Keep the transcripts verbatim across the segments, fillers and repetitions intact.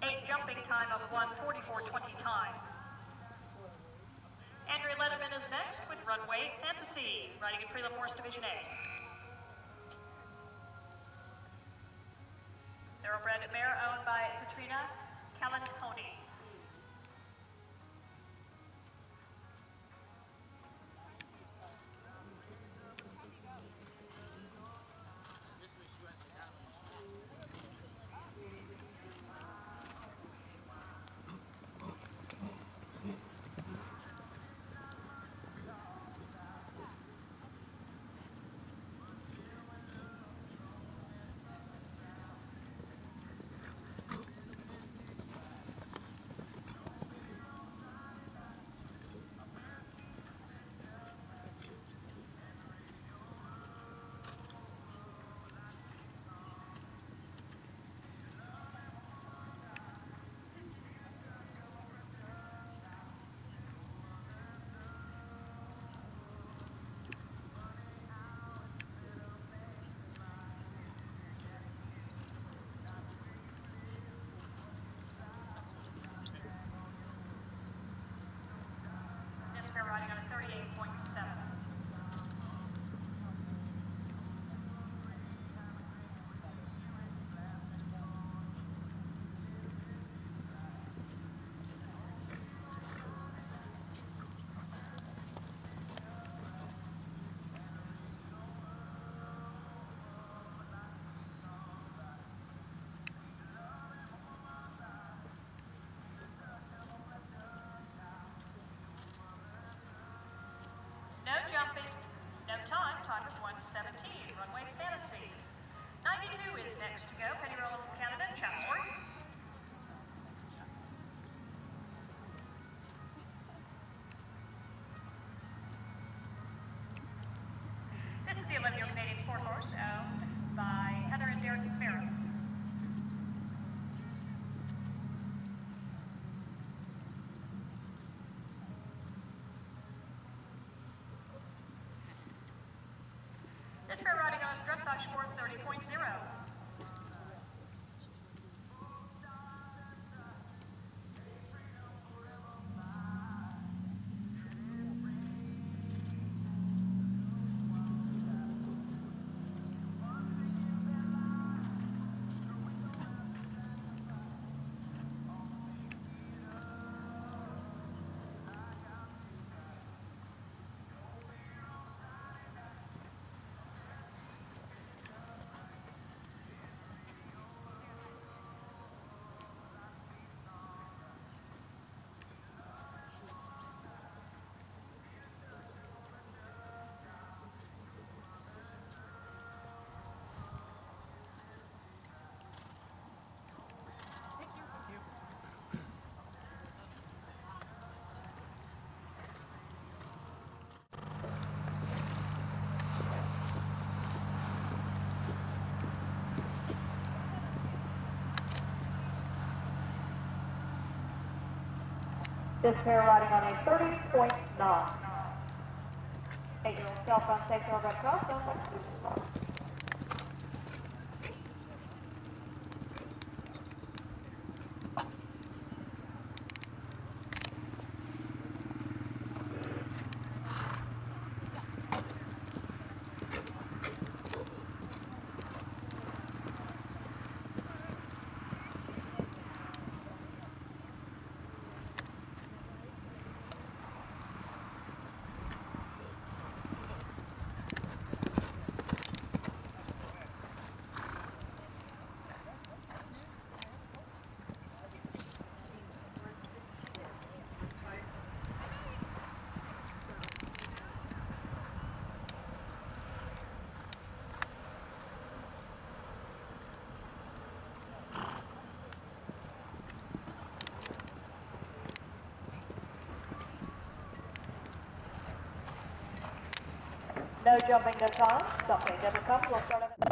Eight jumping time of one forty-four twenty time. Andrea Letterman is next with runway Fantasy, riding in Prelim Horse Division A. Thoroughbred mare owned by Katrina Calantoni. Riding on a thirty-eight point seven. No jumping, no time, time is one seventeen, runway Fantasy. ninety-two is next to go, Penny Rollins from Canada, Chatsworth. This is the Olympic Canadian Sport Horse, owned by Heather and Derek Ferris. This fair riding on is dressage sport thirty point zero. This pair riding on a thirty point nine. Eight-year-old self on safe thoroughbred cross, no jumping this time. Something never comes. We'll start at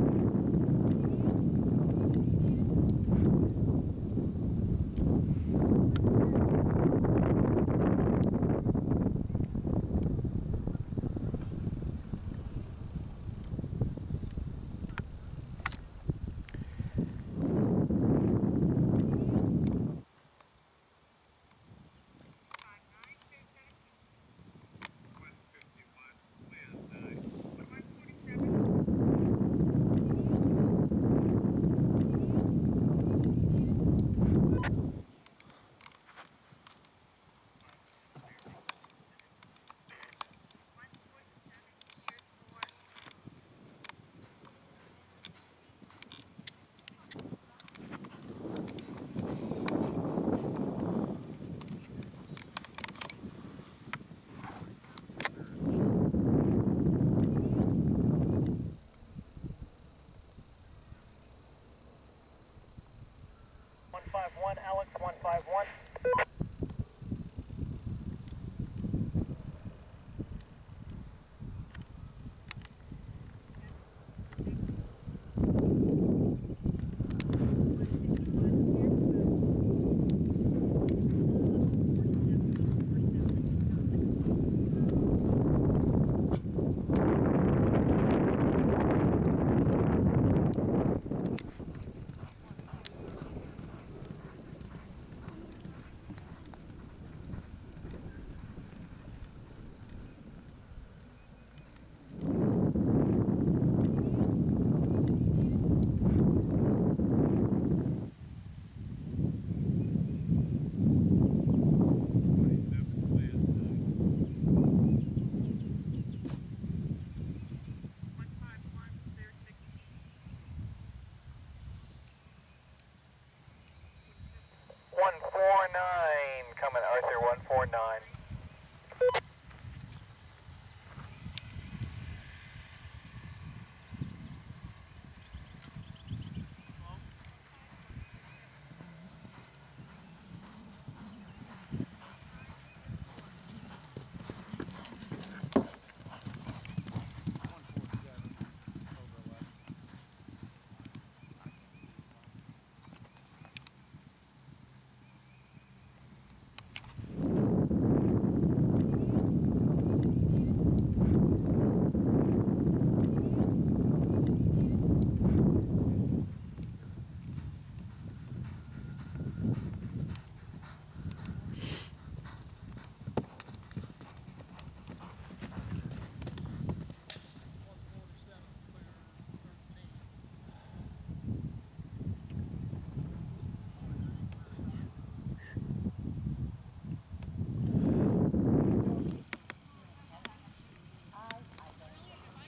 it.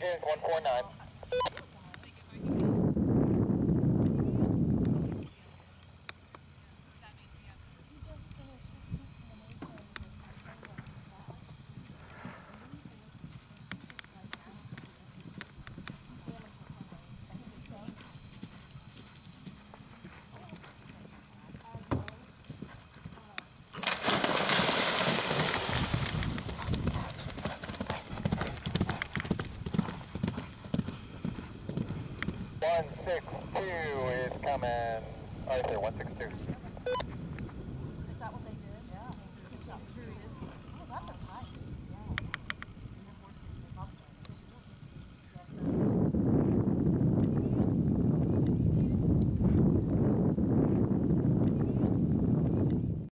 is one four nine. one six two is coming. Arthur, one six two.